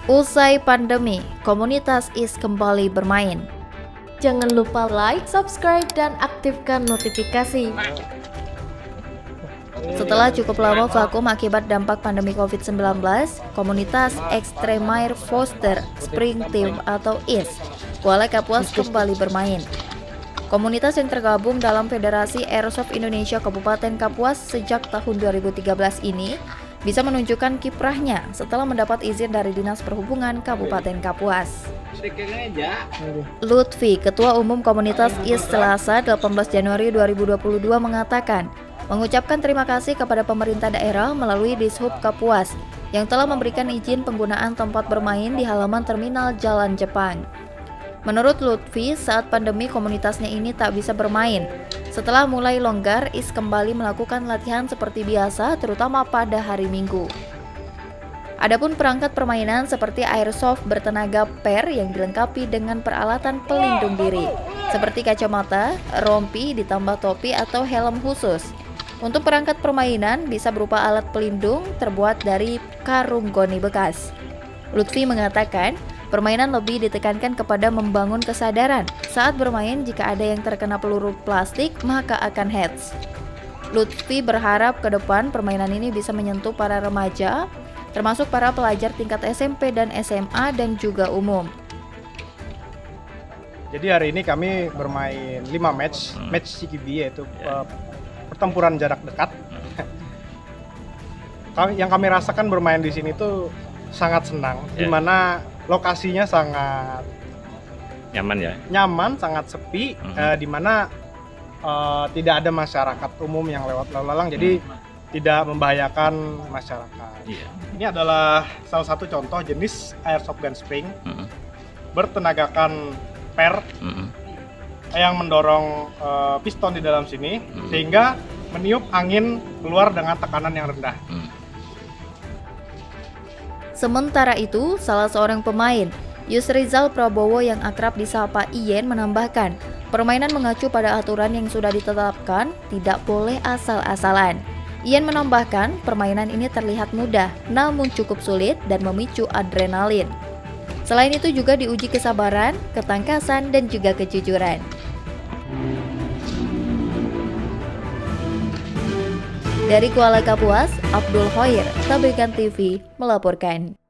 Usai pandemi, komunitas IS kembali bermain. Jangan lupa like, subscribe, dan aktifkan notifikasi. Setelah cukup lama vakum akibat dampak pandemi COVID-19, komunitas Extremire Foster Spring Team atau IS Kuala Kapuas kembali bermain. Komunitas yang tergabung dalam Federasi Airsoft Indonesia Kabupaten Kapuas sejak tahun 2013 ini bisa menunjukkan kiprahnya setelah mendapat izin dari Dinas Perhubungan Kabupaten Kapuas. Lutfi, Ketua Umum Komunitas IS Selasa 18 Januari 2022 mengatakan, mengucapkan terima kasih kepada pemerintah daerah melalui Dishub Kapuas yang telah memberikan izin penggunaan tempat bermain di halaman terminal Jalan Jepang. Menurut Lutfi, saat pandemi komunitasnya ini tak bisa bermain. Setelah mulai longgar, IS kembali melakukan latihan seperti biasa, terutama pada hari Minggu. Adapun perangkat permainan seperti airsoft bertenaga per yang dilengkapi dengan peralatan pelindung diri, seperti kacamata, rompi, ditambah topi atau helm khusus. Untuk perangkat permainan bisa berupa alat pelindung terbuat dari karung goni bekas. Lutfi mengatakan, permainan lebih ditekankan kepada membangun kesadaran. Saat bermain, jika ada yang terkena peluru plastik, maka akan heads. Lutfi berharap ke depan permainan ini bisa menyentuh para remaja, termasuk para pelajar tingkat SMP dan SMA dan juga umum. Jadi hari ini kami bermain 5 match CQB, yaitu pertempuran jarak dekat. Yang kami rasakan bermain di sini tuh sangat senang, dimana lokasinya sangat nyaman, sangat sepi, dimana tidak ada masyarakat umum yang lewat lalu lalang, jadi tidak membahayakan masyarakat. Ini adalah salah satu contoh jenis airsoft gun spring bertenagakan per yang mendorong piston di dalam sini sehingga meniup angin keluar dengan tekanan yang rendah. Sementara itu, salah seorang pemain, Yusrizal Prabowo yang akrab disapa Iyen menambahkan, permainan mengacu pada aturan yang sudah ditetapkan, tidak boleh asal-asalan. Iyen menambahkan, permainan ini terlihat mudah, namun cukup sulit dan memicu adrenalin. Selain itu juga diuji kesabaran, ketangkasan, dan juga kejujuran. Dari Kuala Kapuas, Abdul Hoir, Tabekan TV, melaporkan.